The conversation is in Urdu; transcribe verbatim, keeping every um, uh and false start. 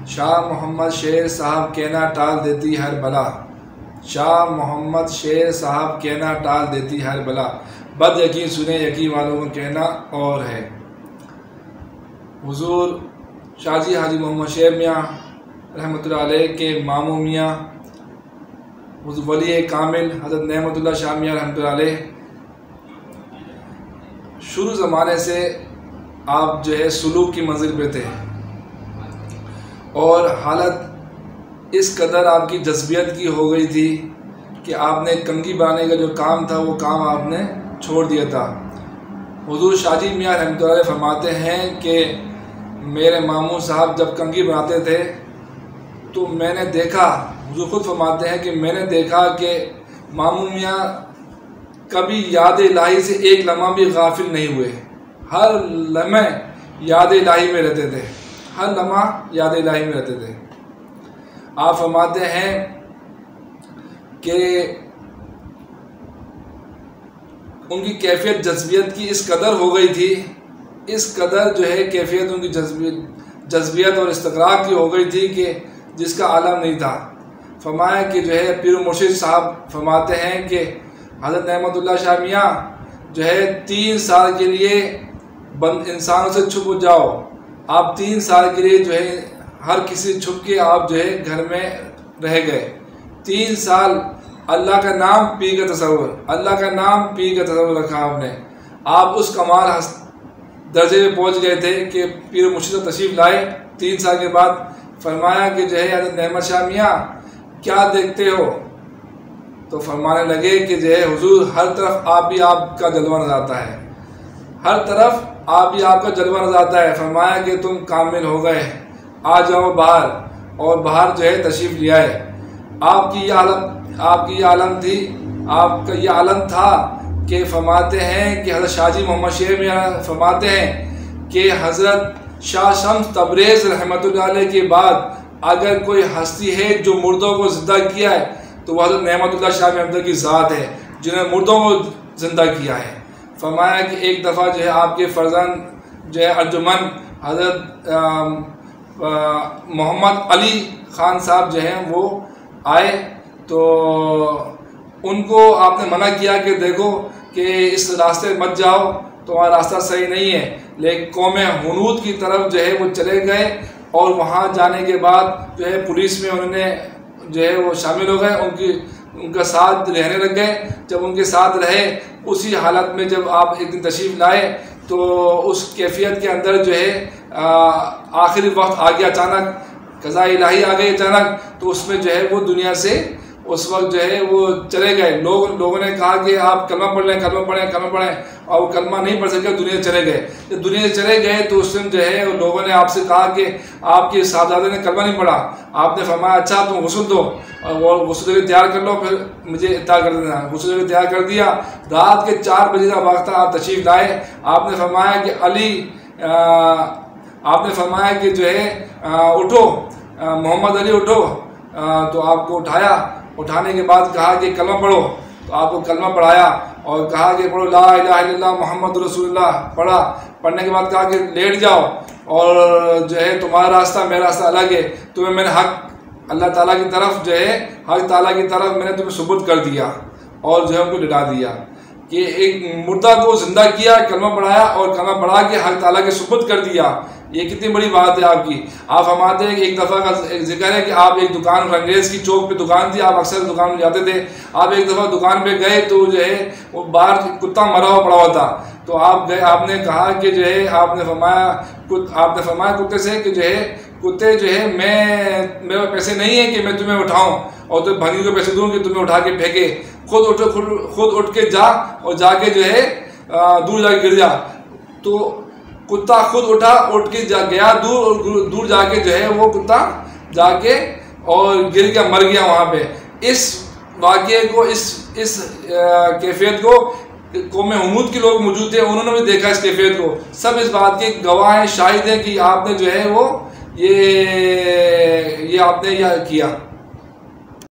شاہ محمد شیر صاحب کہنا ٹال دیتی ہر بلا، شاہ محمد شیر صاحب کہنا ٹال دیتی ہر بلا، بد یقین سنیں یقین والوں کا کہنا اور ہے۔ حضور شاہ جی حاجی محمد شیر میاں رحمۃ اللہ علیہ کے ماموں میاں حضور ولی کامل حضرت نعمت اللہ شاہ میاں رحمۃ اللہ علیہ شروع زمانے سے آپ جو ہے سلوک کی منزل پہ تھے، اور حالت اس قدر آپ کی جذبیت کی ہو گئی تھی کہ آپ نے کنگھی بنانے کا جو کام تھا وہ کام آپ نے چھوڑ دیا تھا۔ حضور شاہ جی میاں رحمۃ اللہ علیہ فرماتے ہیں کہ میرے ماموں صاحب جب کنگھی بناتے تھے تو میں نے دیکھا، حضور خود فرماتے ہیں کہ میں نے دیکھا کہ ماموں میاں کبھی یاد الہی سے ایک لمحہ بھی غافل نہیں ہوئے، ہر لمحے یاد الہی میں رہتے تھے، ہر لمحہ یاد الہی میں رہتے تھے۔ آپ فرماتے ہیں کہ ان کی کیفیت جذبیت کی اس قدر ہو گئی تھی، اس قدر جو ہے کیفیت ان کی جذبیت جذبیت اور استقراق کی ہو گئی تھی کہ جس کا عالم نہیں تھا۔ فرمایا کہ جو ہے پیر و مرشد صاحب فرماتے ہیں کہ حضرت نعمت اللہ شاہ میاں جو ہے تین سال کے لیے بند انسانوں سے چھپ جاؤ، آپ تین سال کے لیے جو ہے ہر کسی چھپ کے آپ جو ہے گھر میں رہ گئے، تین سال اللہ کا نام پی کا تصور اللہ کا نام پی کا تصور رکھا آپ نے۔ آپ اس کمال درجے میں پہنچ گئے تھے کہ پیر مرشد تشریف لائے تین سال کے بعد، فرمایا کہ جو ہے حضرت نعمت شاہ میاں کیا دیکھتے ہو؟ تو فرمانے لگے کہ جو ہے حضور ہر طرف آپ بھی آپ کا جلوہ نظر آتا ہے، ہر طرف آپ بھی آپ کا جلوہ نظر آتا ہے۔ فرمایا کہ تم کامل ہو گئے، آ جاؤ باہر، اور باہر جو ہے تشریف لے آئے۔ آپ کی یہ عالم آپ کی یہ عالم تھی، آپ کا یہ عالم تھا کہ فرماتے ہیں کہ حضرت شاہ جی محمد شیر میاں فرماتے ہیں کہ حضرت شاہ شمس تبریز رحمۃ اللہ علیہ کے بعد اگر کوئی ہستی ہے جو مردوں کو زندہ کیا ہے تو وہ حضرت نعمت اللہ شاہ میاں کی ذات ہے جنہوں نے مردوں کو زندہ کیا ہے۔ فرمایا کہ ایک دفعہ جو ہے آپ کے فرزند جو ہے ارجمن حضرت محمد علی خان صاحب جو ہیں وہ آئے تو ان کو آپ نے منع کیا کہ دیکھو کہ اس راستے مت جاؤ، تمہارا راستہ صحیح نہیں ہے، لیکن قوم ہنود کی طرف جو ہے وہ چلے گئے، اور وہاں جانے کے بعد جو ہے پولیس میں انہوں نے جو ہے وہ شامل ہو گئے، ان کی ان کا ساتھ رہنے لگ گئے۔ جب ان کے ساتھ رہے اسی حالت میں جب آپ ایک دن تشریف لائے تو اس کیفیت کے اندر جو ہے آخری وقت آ گیا، اچانک قضاء الہی آ گئی اچانک، تو اس میں جو ہے وہ دنیا سے اس وقت جو ہے وہ چلے گئے۔ لوگ لوگوں نے کہا کہ آپ کلمہ پڑھ لیں کلمہ پڑھیں کلمہ پڑھیں اور وہ کلمہ نہیں پڑھ سکے، دنیا سے چلے گئے۔ جب دنیا سے چلے گئے تو اس دن جو ہے لوگوں نے آپ سے کہا کہ آپ کے صاحبزادے نے کلمہ نہیں پڑھا۔ آپ نے فرمایا اچھا تم غسل دو اور غسل کے تیار کر لو، پھر مجھے اطلاع کر دینا۔ غسل کے تیار کر دیا، رات کے چار بجے کا وقت تھا، آپ تشریف لائے۔ آپ نے فرمایا کہ علی آپ نے فرمایا کہ جو ہے اٹھو محمد علی اٹھو، تو آپ کو اٹھایا، اٹھانے کے بعد کہا کہ کلمہ پڑھو، تو آپ کو کلمہ پڑھایا اور کہا کہ پڑھو لا الہ الا اللہ محمد رسول اللہ، پڑھا۔ پڑھنے کے بعد کہا کہ لیٹ جاؤ، اور جو ہے تمہارا راستہ میرا راستہ الگ ہے، تمہیں میں نے حق اللہ تعالیٰ کی طرف جو ہے حق تعالیٰ کی طرف میں نے تمہیں ثبوت کر دیا، اور جو ہے ان کو لٹا دیا کہ ایک مردہ کو زندہ کیا، کلمہ پڑھایا اور کلمہ پڑھا کے حق تعالیٰ کے ثبوت کر دیا۔ یہ کتنی بڑی بات ہے آپ کی۔ آپ فرماتے ہیں کہ ایک دفعہ کا ایک ذکر ہے کہ آپ ایک دکان انگریز کی چوک پہ دکان تھی، آپ اکثر دکان میں جاتے تھے۔ آپ ایک دفعہ دکان پہ گئے تو جو ہے وہ باہر کتا مرا ہوا پڑا ہوا تھا، تو آپ گئے، آپ نے کہا کہ جو ہے آپ نے فرمایا آپ نے فرمایا کتے سے کہ جو ہے کتے جو ہے میں میرے پیسے نہیں ہیں کہ میں تمہیں اٹھاؤں اور تمہیں بھنگی کو پیسے دوں کہ تمہیں اٹھا کے پھینکے، خود اٹھو خود خود اٹھ کے جا اور جا کے جو ہے دور جا کے گر جا۔ تو کتا خود اٹھا، اٹھ کے جا گیا دور، اور دور جا کے جو ہے وہ کتا جا کے اور گر کے مر گیا وہاں پہ۔ اس واقعے کو اس اس کیفیت کو قوم ہنود کے لوگ موجود تھے، انہوں نے بھی دیکھا اس کیفیت کو، سب اس بات کے گواہ ہیں، شاہد ہیں کہ آپ نے جو ہے وہ یہ یہ آپ نے یہ کیا۔